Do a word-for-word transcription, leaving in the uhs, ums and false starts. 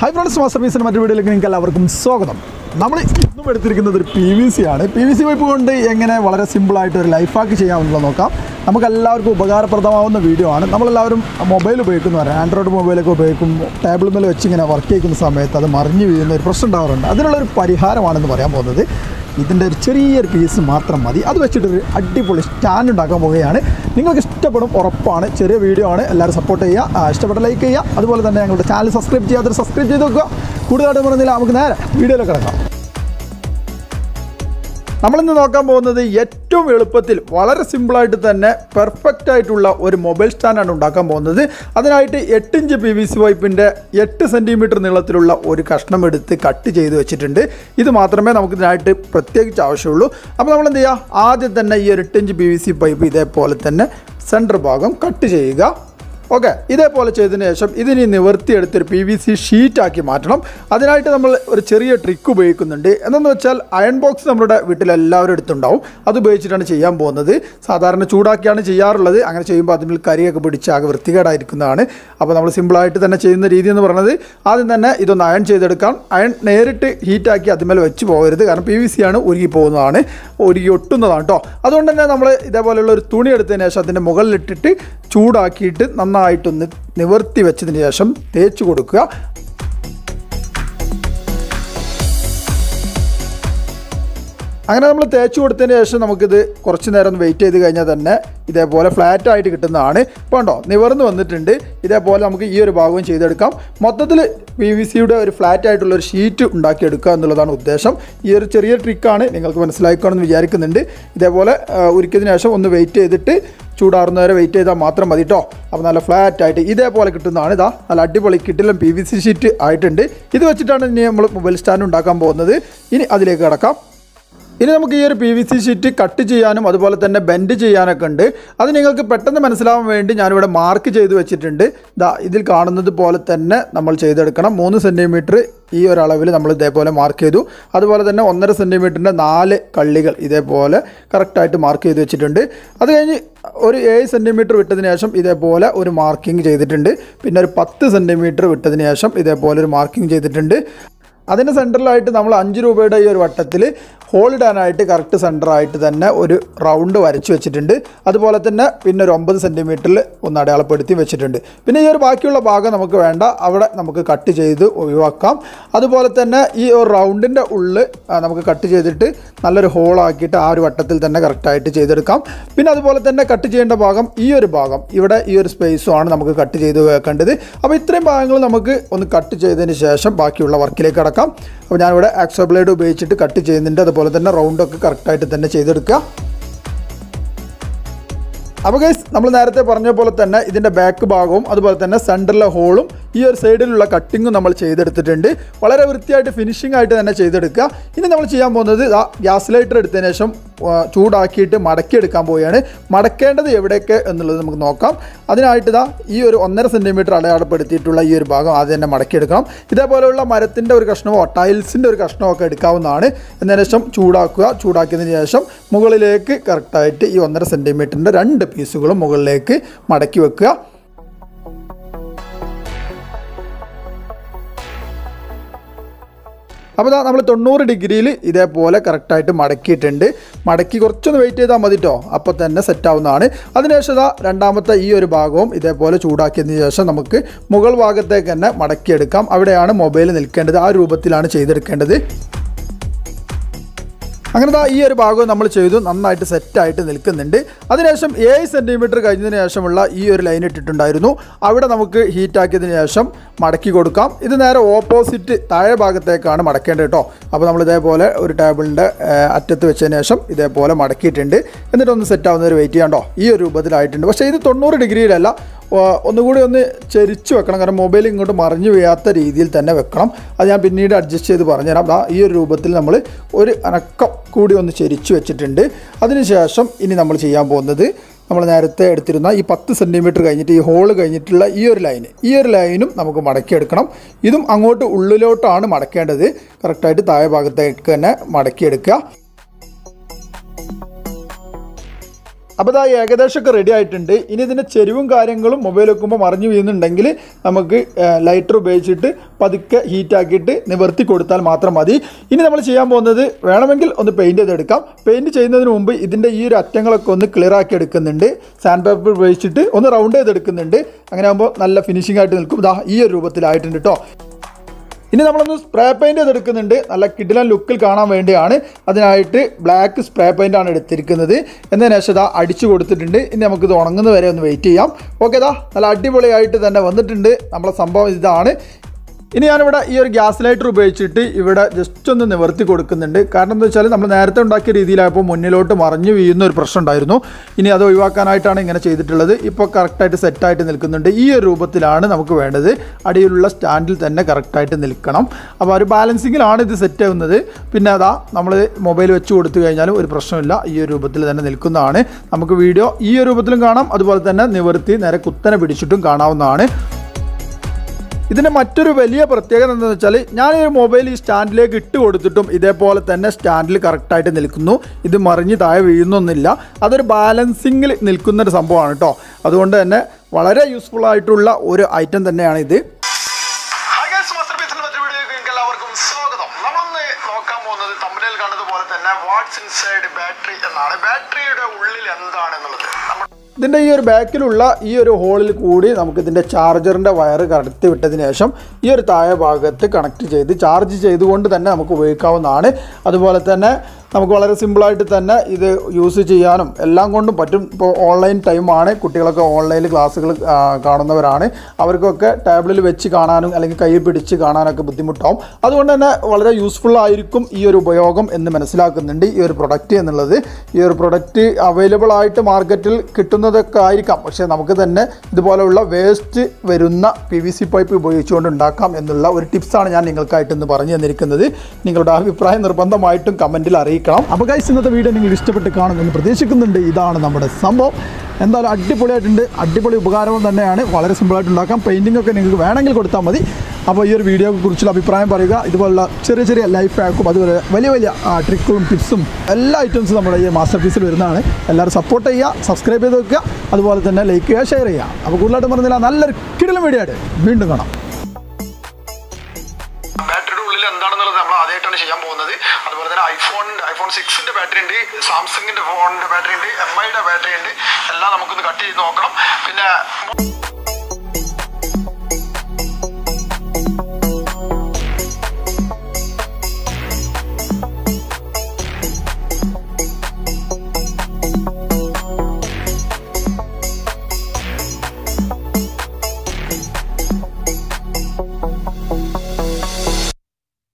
Hi friends, Master Piece and Material Lincoln Sogadam. നമ്മൾ ഇന്നും എടുത്തിരിക്കുന്നത് ഒരു പി വി സി ആണ്. പി വി സി പൈപ്പ് കൊണ്ട് എങ്ങനെ വളരെ സിമ്പിളായിട്ട് ഒരു ലൈഫ് ഹാക്ക് ചെയ്യാമെന്നുള്ളത് നോക്കാം. നമുക്ക് എല്ലാവർക്കും ഉപകാരപ്രദമാവുന്ന വീഡിയോ ആണ്. നമ്മളെല്ലാവരും മൊബൈൽ ഉപയോഗിക്കുന്നവർ ആൻഡ്രോയിഡ് മൊബൈലൊക്കെ ഉപയോഗിക്കും. ടേബിൾ മേൽ വെച്ച് ഇങ്ങനെ വർക്ക് ചെയ്യുന്ന സമയത്ത് അത് മറിഞ്ഞു വീഴുന്ന ഒരു പ്രശ്നം ഉണ്ടാവാറുണ്ട്. അതിനുള്ളൊരു പരിഹാരമാണെന്ന് പറയാൻ പോകുന്നത്. ഇതിൻ്റെ ഒരു ചെറിയൊരു പീസ് മാത്രം മതി. അത് വെച്ചിട്ടൊരു അടിപൊളി സ്റ്റാൻഡ് ഉണ്ടാക്കാൻ പോവുകയാണ്. നിങ്ങൾക്ക് ഇഷ്ടപ്പെടും, ഉറപ്പാണ്. ചെറിയ വീഡിയോ ആണ്, എല്ലാവരും സപ്പോർട്ട് ചെയ്യുക. ഇഷ്ടപ്പെട്ട ലൈക്ക് ചെയ്യുക. അതുപോലെ തന്നെ ഞങ്ങളുടെ ചാനൽ സബ്സ്ക്രൈബ് ചെയ്യാതെ സബ്സ്ക്രൈബ് ചെയ്ത് വെക്കുക. കൂടുതലായിട്ട് പറഞ്ഞില്ല, നമുക്ക് നേരെ വീഡിയോയിലേക്ക് കിടക്കാം. നമ്മളിന്ന് നോക്കാൻ പോകുന്നത് ഏറ്റവും എളുപ്പത്തിൽ വളരെ സിമ്പിളായിട്ട് തന്നെ പെർഫെക്റ്റ് ആയിട്ടുള്ള ഒരു മൊബൈൽ സ്റ്റാൻഡാണ് ഉണ്ടാക്കാൻ പോകുന്നത്. അതിനായിട്ട് എട്ട് ഇഞ്ച് പി വി സി പൈപ്പിൻ്റെ എട്ട് സെൻറ്റിമീറ്റർ നീളത്തിലുള്ള ഒരു കഷ്ണം എടുത്ത് കട്ട് ചെയ്ത് വെച്ചിട്ടുണ്ട്. ഇത് മാത്രമേ നമുക്ക് ഇതിനായിട്ട് പ്രത്യേകിച്ച് ആവശ്യമുള്ളൂ. അപ്പോൾ നമ്മൾ എന്ത് ചെയ്യുക, ആദ്യം തന്നെ ഈ ഒരു എട്ട് ഇഞ്ച് പി വി സി പൈപ്പ് ഇതേപോലെ തന്നെ സെൻറ്റർ ഭാഗം കട്ട് ചെയ്യുക. ഓക്കെ, ഇതേപോലെ ചെയ്തതിന് ശേഷം ഇതിനി നിവർത്തിയെടുത്തൊരു പി വി സി ഷീറ്റാക്കി മാറ്റണം. അതിനായിട്ട് നമ്മൾ ഒരു ചെറിയ ട്രിക്ക് ഉപയോഗിക്കുന്നുണ്ട്. എന്തെന്ന് വെച്ചാൽ അയൺ ബോക്സ് നമ്മുടെ വീട്ടിലെല്ലാവരും എടുത്തുണ്ടാവും. അത് ഉപയോഗിച്ചിട്ടാണ് ചെയ്യാൻ പോകുന്നത്. സാധാരണ ചൂടാക്കിയാണ് ചെയ്യാറുള്ളത്. അങ്ങനെ ചെയ്യുമ്പോൾ അതിൽ കരിയൊക്കെ പിടിച്ച് ആകെ വൃത്തികേടായിരിക്കുന്നതാണ്. അപ്പോൾ നമ്മൾ സിമ്പിളായിട്ട് തന്നെ ചെയ്യുന്ന രീതി എന്ന് പറയുന്നത്, ആദ്യം തന്നെ ഇതൊന്ന് അയൺ ചെയ്തെടുക്കാം. അയൺ നേരിട്ട് ഹീറ്റാക്കി അതിന്മേൽ വെച്ച് പോകരുത്. കാരണം പി വി സി ആണ്, ഉരുകി പോകുന്നതാണ്, ഉരുകി ഒട്ടുന്നതാണ് കേട്ടോ. അതുകൊണ്ട് തന്നെ നമ്മൾ ഇതേപോലെയുള്ള ഒരു തുണി എടുത്തതിന് ശേഷം അതിൻ്റെ മുകളിലിട്ടിട്ട് ചൂടാക്കിയിട്ട് നന്നായിട്ടൊന്ന് നിവർത്തി വെച്ചതിന് ശേഷം തേച്ച് കൊടുക്കുക. അങ്ങനെ നമ്മൾ തേച്ച് കൊടുത്തതിന് ശേഷം നമുക്കിത് കുറച്ച് നേരം ഒന്ന് വെയിറ്റ് ചെയ്ത് കഴിഞ്ഞാൽ തന്നെ ഇതേപോലെ ഫ്ലാറ്റായിട്ട് കിട്ടുന്നതാണ്. ഇപ്പോൾ ഉണ്ടോ, നിവർന്ന് വന്നിട്ടുണ്ട്. ഇതേപോലെ നമുക്ക് ഈ ഒരു ഭാഗവും ചെയ്തെടുക്കാം. മൊത്തത്തിൽ പി വി സിയുടെ ഒരു ഫ്ലാറ്റ് ആയിട്ടുള്ളൊരു ഷീറ്റ് ഉണ്ടാക്കിയെടുക്കുക എന്നുള്ളതാണ് ഉദ്ദേശം. ഈ ഒരു ചെറിയ ട്രിക്കാണ്, നിങ്ങൾക്ക് മനസ്സിലാക്കണമെന്ന് വിചാരിക്കുന്നുണ്ട്. ഇതേപോലെ ഉരുക്കിയതിന് ശേഷം ഒന്ന് വെയിറ്റ് ചെയ്തിട്ട് ചൂടാറുന്നവരെ വെയിറ്റ് ചെയ്താൽ മാത്രം മതി കേട്ടോ. അപ്പോൾ നല്ല ഫ്ലാറ്റായിട്ട് ഇതേപോലെ കിട്ടുന്നതാണ്. ഇതാ നല്ല അടിപൊളി കിട്ടില്ല പി വി സി ഷീറ്റ് ആയിട്ടുണ്ട്. ഇത് വെച്ചിട്ടാണ് ഇനി നമ്മൾ മൊബൈൽ സ്റ്റാൻഡ് ഉണ്ടാക്കാൻ പോകുന്നത്. ഇനി അതിലേക്ക് കിടക്കാം. ഇനി നമുക്ക് ഈ ഒരു P V C sheet cut ചെയ്യാനും അതുപോലെ തന്നെ ബെൻഡ് ചെയ്യാനൊക്കെ ഉണ്ട്. അത് നിങ്ങൾക്ക് പെട്ടെന്ന് മനസ്സിലാവാൻ വേണ്ടി ഞാനിവിടെ മാർക്ക് ചെയ്ത് വെച്ചിട്ടുണ്ട്. ദാ ഇതിൽ കാണുന്നത് പോലെ തന്നെ നമ്മൾ ചെയ്തെടുക്കണം. മൂന്ന് സെൻറ്റിമീറ്റർ ഈ ഒരളവിൽ നമ്മൾ ഇതേപോലെ മാർക്ക് ചെയ്തു. അതുപോലെ തന്നെ ഒന്നര സെൻറ്റിമീറ്ററിൻ്റെ നാല് കള്ളികൾ ഇതേപോലെ കറക്റ്റായിട്ട് മാർക്ക് ചെയ്ത് വെച്ചിട്ടുണ്ട്. അത് കഴിഞ്ഞ് ഒരു ഏഴ് സെൻറ്റിമീറ്റർ വിട്ടതിന് ശേഷം ഇതേപോലെ ഒരു മാർക്കിംഗ് ചെയ്തിട്ടുണ്ട്. പിന്നെ ഒരു പത്ത് സെൻറ്റിമീറ്റർ വിട്ടതിന് ശേഷം ഇതേപോലെ ഒരു മാർക്കിംഗ് ചെയ്തിട്ടുണ്ട്. അതിൻ്റെ സെൻറ്ററിലായിട്ട് നമ്മൾ അഞ്ച് രൂപയുടെ ഈ ഒരു വട്ടത്തിൽ ഹോൾ ഇടാനായിട്ട് കറക്റ്റ് സെൻറ്ററായിട്ട് തന്നെ ഒരു റൗണ്ട് വരച്ച് വെച്ചിട്ടുണ്ട്. അതുപോലെ തന്നെ പിന്നെ ഒരു ഒമ്പത് സെൻറ്റിമീറ്ററിൽ ഒന്ന് അടയാളപ്പെടുത്തി വെച്ചിട്ടുണ്ട്. പിന്നെ ഈ ഒരു ബാക്കിയുള്ള ഭാഗം നമുക്ക് വേണ്ട, അവിടെ നമുക്ക് കട്ട് ചെയ്ത് ഒഴിവാക്കാം. അതുപോലെ തന്നെ ഈ ഒരു റൗണ്ടിൻ്റെ ഉള്ളിൽ നമുക്ക് കട്ട് ചെയ്തിട്ട് നല്ലൊരു ഹോളാക്കിയിട്ട് ആ ഒരു വട്ടത്തിൽ തന്നെ കറക്റ്റായിട്ട് ചെയ്തെടുക്കാം. പിന്നെ അതുപോലെ തന്നെ കട്ട് ചെയ്യേണ്ട ഭാഗം ഈ ഒരു ഭാഗം, ഇവിടെ ഈ ഒരു സ്പേസുമാണ് നമുക്ക് കട്ട് ചെയ്ത് വെക്കേണ്ടത്. അപ്പോൾ ഇത്രയും ഭാഗങ്ങൾ നമുക്ക് ഒന്ന് കട്ട് ചെയ്തതിന് ശേഷം ബാക്കിയുള്ള വർക്കിലേക്ക് കടക്കാം. അപ്പോൾ ഞാനിവിടെ ആക്സോ ബ്ലേഡ് ഉപയോഗിച്ചിട്ട് കട്ട് ചെയ്യുന്നുണ്ട്. അതുപോലെ തന്നെ റൗണ്ടൊക്കെ കറക്റ്റായിട്ട് തന്നെ ചെയ്തെടുക്കുക. അപ്പോൾ ഗൈസ്, നമ്മൾ നേരത്തെ പറഞ്ഞ പോലെ തന്നെ ഇതിൻ്റെ ബാക്ക് ഭാഗവും അതുപോലെ തന്നെ സെൻറ്ററിലെ ഹോളും ഈ ഒരു സൈഡിലുള്ള കട്ടിങ്ങും നമ്മൾ ചെയ്തെടുത്തിട്ടുണ്ട്. വളരെ വൃത്തിയായിട്ട് ഫിനിഷിംഗ് ആയിട്ട് തന്നെ ചെയ്തെടുക്കുക. ഇനി നമ്മൾ ചെയ്യാൻ പോകുന്നത് ആ ഗ്യാസ് ലൈറ്റർ എടുത്തതിന് ശേഷം ചൂടാക്കിയിട്ട് മടക്കിയെടുക്കാൻ പോവുകയാണ്. മടക്കേണ്ടത് എവിടെയൊക്കെ എന്നുള്ളത് നമുക്ക് നോക്കാം. അതിനായിട്ട് ഇതാ ഈ ഒരു ഒന്നര സെൻറ്റിമീറ്റർ അടയാളപ്പെടുത്തിയിട്ടുള്ള ഈ ഒരു ഭാഗം ആദ്യം തന്നെ മടക്കിയെടുക്കണം. ഇതേപോലെയുള്ള മരത്തിൻ്റെ ഒരു കഷ്ണമോ ടൈൽസിൻ്റെ ഒരു കഷ്ണമോ ഒക്കെ എടുക്കാവുന്നതാണ്. എന്നതിന് ശേഷം ചൂടാക്കുക. ചൂടാക്കിയതിന് ശേഷം മുകളിലേക്ക് കറക്റ്റായിട്ട് ഈ ഒന്നര സെൻറ്റിമീറ്ററിൻ്റെ രണ്ട് പീസുകളും മുകളിലേക്ക് മടക്കി വെക്കുക. അപ്പോൾ ഇതാ നമ്മൾ തൊണ്ണൂറ് ഡിഗ്രിയിൽ ഇതേപോലെ കറക്റ്റായിട്ട് മടക്കിയിട്ടുണ്ട്. മടക്കി കുറച്ചൊന്ന് വെയിറ്റ് ചെയ്താൽ മതി കേട്ടോ, അപ്പോൾ തന്നെ സെറ്റാവുന്നതാണ്. അതിനുശേഷം ഇതാ രണ്ടാമത്തെ ഈ ഒരു ഭാഗവും ഇതേപോലെ ചൂടാക്കിയതിന് ശേഷം നമുക്ക് മുകൾ ഭാഗത്തേക്ക് തന്നെ മടക്കിയെടുക്കാം. അവിടെയാണ് മൊബൈൽ നിൽക്കേണ്ടത്. ആ രൂപത്തിലാണ് ചെയ്തെടുക്കേണ്ടത്. അങ്ങനെ ദാ ഈ ഒരു ഭാഗവും നമ്മൾ ചെയ്തു, നന്നായിട്ട് സെറ്റായിട്ട് നിൽക്കുന്നുണ്ട്. അതിനുശേഷം ഏഴ് സെൻറ്റിമീറ്റർ കഴിഞ്ഞതിന് ശേഷമുള്ള ഈ ഒരു ലൈൻ ഇട്ടിട്ടുണ്ടായിരുന്നു. അവിടെ നമുക്ക് ഹീറ്റാക്കിയതിന് ശേഷം മടക്കി കൊടുക്കാം. ഇത് നേരെ ഓപ്പോസിറ്റ് താഴെ ഭാഗത്തേക്കാണ് മടക്കേണ്ടത് കേട്ടോ. അപ്പോൾ നമ്മൾ ഇതേപോലെ ഒരു ടേബിളിൻ്റെ അറ്റത്ത് വെച്ചതിന് ശേഷം ഇതേപോലെ മടക്കിയിട്ടുണ്ട്. എന്നിട്ടൊന്ന് സെറ്റാവുന്നവർ വെയിറ്റ് ചെയ്യാണ്ടോ. ഈ ഒരു രൂപത്തിലായിട്ടുണ്ട്. പക്ഷേ ഇത് തൊണ്ണൂറ് ഡിഗ്രിയിലല്ല, ഒന്നുകൂടി ഒന്ന് ചെരിച്ച് വെക്കണം. കാരണം മൊബൈൽ ഇങ്ങോട്ട് മറിഞ്ഞു വീഴാത്ത രീതിയിൽ തന്നെ വെക്കണം. അത് ഞാൻ പിന്നീട് അഡ്ജസ്റ്റ് ചെയ്ത് പറഞ്ഞുതരാം. ഈ ഒരു രൂപത്തിൽ നമ്മൾ ഒരു അനക്കം കൂടി ഒന്ന് ചെരിച്ച് വെച്ചിട്ടുണ്ട്. അതിനുശേഷം ഇനി നമ്മൾ ചെയ്യാൻ പോകുന്നത്, നമ്മൾ നേരത്തെ എടുത്തിരുന്ന ഈ പത്ത് സെൻറ്റിമീറ്റർ കഴിഞ്ഞിട്ട് ഈ ഹോള് കഴിഞ്ഞിട്ടുള്ള ഈ ഒരു ലൈന് ഈ ഒരു ലൈനും നമുക്ക് മടക്കിയെടുക്കണം. ഇതും അങ്ങോട്ട് ഉള്ളിലോട്ടാണ് മടക്കേണ്ടത്. കറക്റ്റായിട്ട് താഴെ ഭാഗത്തേക്ക് തന്നെ മടക്കിയെടുക്കുക. അപ്പോൾ ഇതാ ഏകദേശമൊക്കെ റെഡി ആയിട്ടുണ്ട്. ഇനി ഇതിൻ്റെ ചെരുവും കാര്യങ്ങളും മൊബൈൽ വെക്കുമ്പോൾ മറിഞ്ഞു വീഴുന്നുണ്ടെങ്കിൽ നമുക്ക് ലൈറ്റർ ഉപയോഗിച്ചിട്ട് പതുക്കെ ഹീറ്റാക്കിയിട്ട് നിവർത്തി കൊടുത്താൽ മാത്രം മതി. ഇനി നമ്മൾ ചെയ്യാൻ പോകുന്നത് വേണമെങ്കിൽ ഒന്ന് പെയിൻറ്റ് ചെയ്തെടുക്കാം. പെയിൻറ്റ് ചെയ്യുന്നതിന് മുമ്പ് ഇതിൻ്റെ ഈ ഒരു അറ്റങ്ങളൊക്കെ ഒന്ന് ക്ലിയർ ആക്കി എടുക്കുന്നുണ്ട്. സാൻഡ് പേപ്പർ ഉപയോഗിച്ചിട്ട് ഒന്ന് റൗണ്ട് ചെയ്തെടുക്കുന്നുണ്ട്. അങ്ങനെ ആകുമ്പോൾ നല്ല ഫിനിഷിംഗ് ആയിട്ട് നിൽക്കും. ഇതാ ഈ ഒരു രൂപത്തിലായിട്ടുണ്ട് കേട്ടോ. ഇനി നമ്മളൊന്ന് സ്പ്രേ പെയിൻറ്റ് ചെയ്തെടുക്കുന്നുണ്ട്. നല്ല കിടിലൻ ലുക്കിൽ കാണാൻ വേണ്ടിയാണ്. അതിനായിട്ട് ബ്ലാക്ക് സ്പ്രേ പെയിൻ്റാണ് എടുത്തിരിക്കുന്നത്. എന്നതിന് ശേഷം ഇതാ അടിച്ചു കൊടുത്തിട്ടുണ്ട്. ഇനി നമുക്കിത് ഉണങ്ങുന്ന വരെ ഒന്ന് വെയിറ്റ് ചെയ്യാം. ഓക്കെ, ഇതാ നല്ല അടിപൊളിയായിട്ട് തന്നെ വന്നിട്ടുണ്ട്. നമ്മളെ സംഭവം ഇതാണ്. ഇനി ഞാനിവിടെ ഈ ഒരു ഗ്യാസ് ലൈറ്റർ ഉപയോഗിച്ചിട്ട് ഇവിടെ ജസ്റ്റ് ഒന്ന് നിവർത്തി കൊടുക്കുന്നുണ്ട്. കാരണം എന്താ വെച്ചാൽ നമ്മൾ നേരത്തെ ഉണ്ടാക്കിയ രീതിയിലായപ്പോൾ മുന്നിലോട്ട് മറിഞ്ഞു വീഴുന്ന ഒരു പ്രശ്നം ഉണ്ടായിരുന്നു. ഇനി അത് ഒഴിവാക്കാനായിട്ടാണ് ഇങ്ങനെ ചെയ്തിട്ടുള്ളത്. ഇപ്പോൾ കറക്റ്റായിട്ട് സെറ്റായിട്ട് നിൽക്കുന്നുണ്ട്. ഈ ഒരു രൂപത്തിലാണ് നമുക്ക് വേണ്ടത്. അടിയിലുള്ള സ്റ്റാൻഡിൽ തന്നെ കറക്റ്റായിട്ട് നിൽക്കണം. അപ്പോൾ ഒരു ബാലൻസിങ്ങിലാണ് ഇത് സെറ്റ് ആവുന്നത്. പിന്നെ അതാ നമ്മൾ മൊബൈൽ വെച്ച് കൊടുത്തു കഴിഞ്ഞാലും ഒരു പ്രശ്നമില്ല. ഈ ഒരു രൂപത്തിൽ തന്നെ നിൽക്കുന്നതാണ്. നമുക്ക് വീഡിയോ ഈ ഒരു രൂപത്തിലും കാണാം. അതുപോലെ തന്നെ നിവർത്തി നേരെ കുത്തനെ പിടിച്ചിട്ടും കാണാവുന്നതാണ്. ഇതിൻ്റെ മറ്റൊരു വലിയ പ്രത്യേകത എന്താണെന്ന് വെച്ചാൽ ഞാൻ ഈ മൊബൈൽ ഈ സ്റ്റാൻഡിലേക്ക് ഇട്ട് കൊടുത്തിട്ടും ഇതേപോലെ തന്നെ സ്റ്റാൻഡിൽ കറക്റ്റായിട്ട് നിൽക്കുന്നു. ഇത് മറിഞ്ഞ് താഴെ വീഴുന്നൊന്നുമില്ല. അതൊരു ബാലൻസിങ്ങിൽ നിൽക്കുന്നൊരു സംഭവമാണ് കേട്ടോ. അതുകൊണ്ട് തന്നെ വളരെ യൂസ്ഫുൾ ആയിട്ടുള്ള ഒരു ഐറ്റം തന്നെയാണ് ഇത്. എല്ലാവർക്കും സ്വാഗതം. നമ്മളൊന്ന് നോക്കാൻ പോകുന്നത് തമ്പനയിൽ കാണുന്നത് തന്നെ വാട്ട്സ് ഇൻസൈഡ് ബാറ്ററി എന്നാണ്. ബാറ്ററിയുടെ ഉള്ളിൽ എന്താണെന്നുള്ളത് ഇതിൻ്റെ ഈ ഒരു ബാക്കിലുള്ള ഈ ഒരു ഹോളിൽ കൂടി നമുക്ക് ഇതിൻ്റെ ചാർജറിൻ്റെ വയറ് കടത്തി വിട്ടതിന് ശേഷം ഈ ഒരു താഴെ ഭാഗത്ത് കണക്ട് ചെയ്ത് ചാർജ് ചെയ്തുകൊണ്ട് തന്നെ നമുക്ക് ഉപയോഗിക്കാവുന്നതാണ്. അതുപോലെ തന്നെ നമുക്ക് വളരെ സിമ്പിളായിട്ട് തന്നെ ഇത് യൂസ് ചെയ്യാനും എല്ലാം കൊണ്ടും പറ്റും. ഇപ്പോൾ ഓൺലൈൻ ടൈമാണ്, കുട്ടികളൊക്കെ ഓൺലൈനിൽ ക്ലാസ്സുകൾ കാണുന്നവരാണ്. അവർക്കൊക്കെ ടാബ്ലിൽ വെച്ച് കാണാനും അല്ലെങ്കിൽ കയ്യിൽ പിടിച്ച് കാണാനൊക്കെ ബുദ്ധിമുട്ടാവും. അതുകൊണ്ട് തന്നെ വളരെ യൂസ്ഫുൾ ആയിരിക്കും ഈ ഒരു ഉപയോഗം എന്ന് മനസ്സിലാക്കുന്നുണ്ട് ഈ ഒരു പ്രൊഡക്റ്റ് എന്നുള്ളത്. ഈ ഒരു പ്രൊഡക്റ്റ് അവൈലബിൾ ആയിട്ട് മാർക്കറ്റിൽ കിട്ടുന്നതൊക്കെ ആയിരിക്കാം. പക്ഷേ നമുക്ക് തന്നെ ഇതുപോലെയുള്ള വേസ്റ്റ് വരുന്ന പി വി സി പൈപ്പ് ഉപയോഗിച്ചുകൊണ്ട് ഉണ്ടാക്കാം എന്നുള്ള ഒരു ടിപ്സാണ് ഞാൻ നിങ്ങൾക്കായിട്ട് ഇന്ന് പറഞ്ഞു തന്നിരിക്കുന്നത്. നിങ്ങളുടെ അഭിപ്രായം നിർബന്ധമായിട്ടും കമൻറ്റിൽ അറിയിക്കാം. അപ്പോൾ ഗൈസ്, ഇന്നത്തെ വീഡിയോ നിങ്ങൾ ഇഷ്ടപ്പെട്ട് കാണുമെന്ന് പ്രതീക്ഷിക്കുന്നുണ്ട്. ഇതാണ് നമ്മുടെ സംഭവം. എന്തായാലും അടിപൊളിയായിട്ടുണ്ട്. അടിപൊളി ഉപകാരവും തന്നെയാണ്. വളരെ സിമ്പിളായിട്ട് ഉണ്ടാക്കാം. പെയിൻറ്റിംഗ് ഒക്കെ നിങ്ങൾക്ക് വേണമെങ്കിൽ കൊടുത്താൽ മതി. അപ്പോൾ ഈ ഒരു വീഡിയോയെ കുറിച്ചുള്ള അഭിപ്രായം പറയുക. ഇതുപോലുള്ള ചെറിയ ചെറിയ ലൈഫ് ഹാക്കും അതുപോലെ വലിയ വലിയ ട്രിക്കും ടിപ്സും എല്ലാ ഐറ്റംസും നമ്മുടെ ഈ മാസ്റ്റർ പീസിൽ വരുന്നതാണ്. എല്ലാവരും സപ്പോർട്ട് ചെയ്യുക, സബ്സ്ക്രൈബ് ചെയ്ത് വെക്കുക, അതുപോലെ തന്നെ ലൈക്ക് ചെയ്യുക, ഷെയർ ചെയ്യുക. അപ്പോൾ കൂടുതലായിട്ട് പറഞ്ഞില്ല, നല്ലൊരു കിടിലൻ വീഡിയോ ആയിട്ട് വീണ്ടും കാണാം. ബാറ്ററിയുടെ ഉള്ളിൽ എന്താണെന്നുള്ളത് നമ്മൾ ആദ്യമായിട്ടാണ് ചെയ്യാൻ പോകുന്നത്. അതുപോലെ തന്നെ ഐഫോണിൻ്റെ ഐഫോൺ സിക്സിൻ്റെ ബാറ്ററി ഉണ്ട്, സാംസങ്ങിൻ്റെ ഫോണിൻ്റെ ബാറ്ററി ഉണ്ട്, എം ഐയുടെ ബാറ്ററി ഉണ്ട്. എല്ലാം നമുക്കൊന്ന് കട്ട് ചെയ്ത് നോക്കണം. പിന്നെ